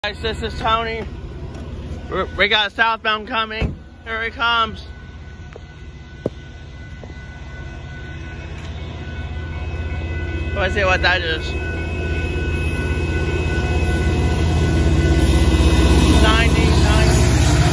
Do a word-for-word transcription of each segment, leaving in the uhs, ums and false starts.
Guys, this is Tony. We're, we got southbound coming. Here he comes. Let's see what that is. ninety, ninety.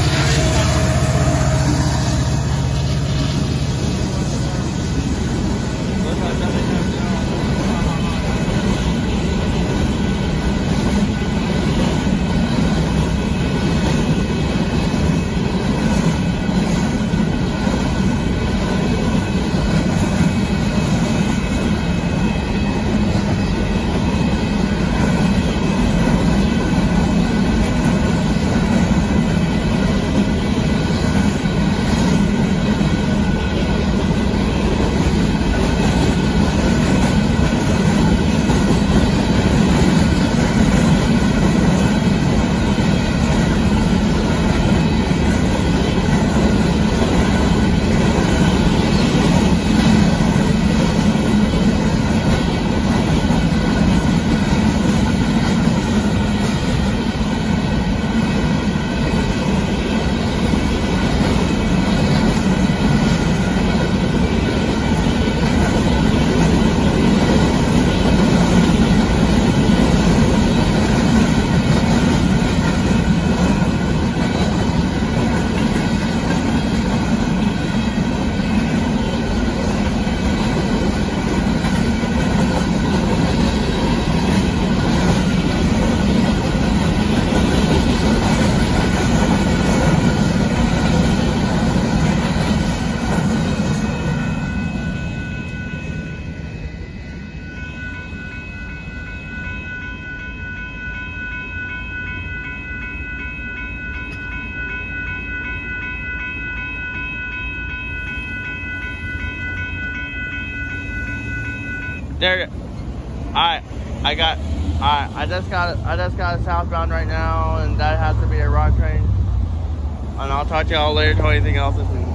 There, I, I got, I, I just got, I just got a southbound right now, and that has to be a rock train. And I'll talk to y'all later. Till anything else is.